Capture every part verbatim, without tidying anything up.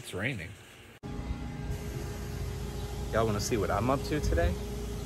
It's raining. Y'all want to see what I'm up to today?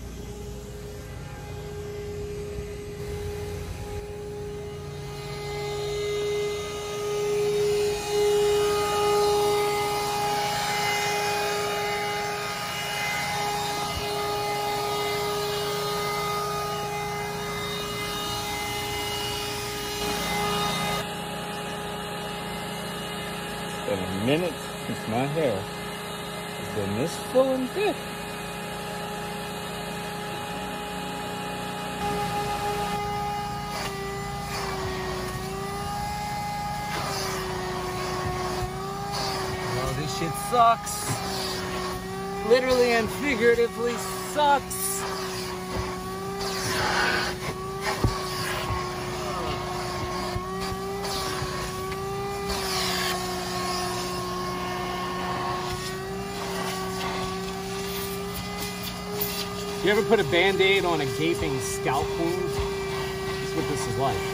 It's been a minute since my hair has been this full and thick. Oh, this shit sucks. Literally and figuratively sucks. You ever put a Band-Aid on a gaping scalp wound? That's what this is like.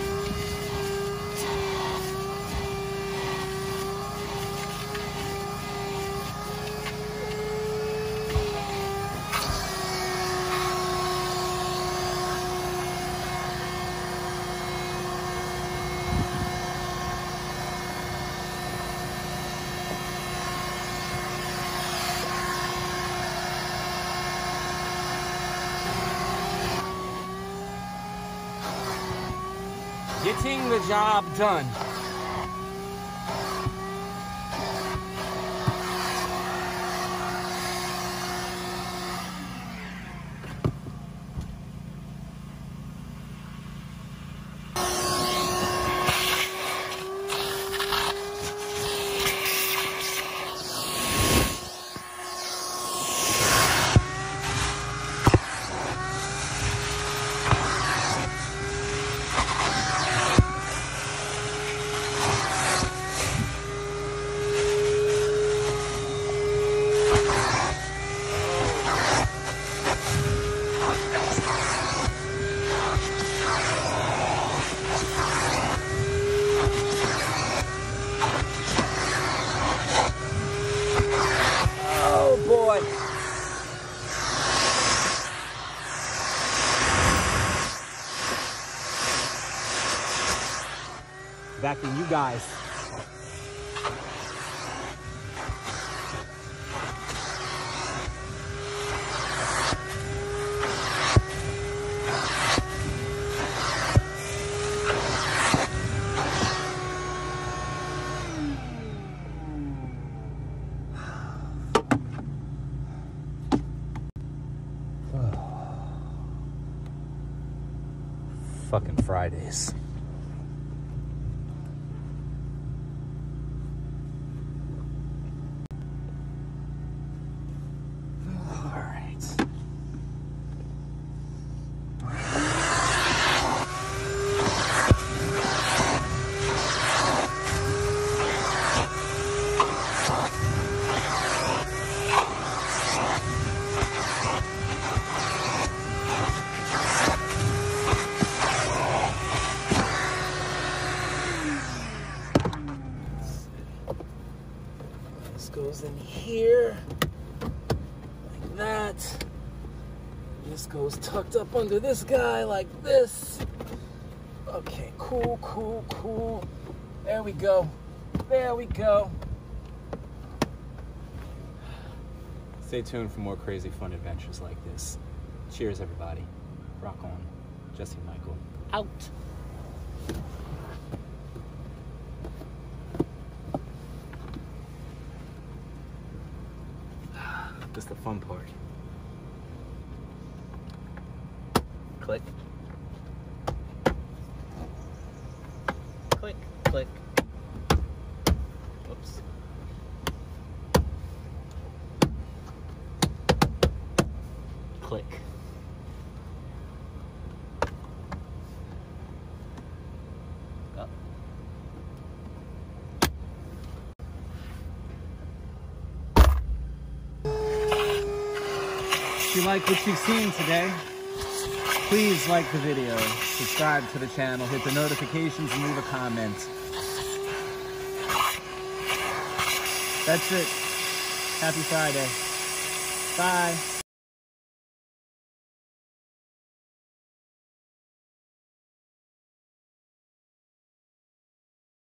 Getting the job done. Back to you guys. Fucking Fridays. Goes in here like that. This goes tucked up under this guy like this. Okay, cool, cool, cool. There we go. There we go. Stay tuned for more crazy fun adventures like this. Cheers, everybody. Rock on. Jesse Michael. Out. That's the fun part. Click. Click, click. Whoops. Click. Up. If you like what you've seen today, please like the video, subscribe to the channel, hit the notifications, and leave a comment. That's it. Happy Friday. Bye.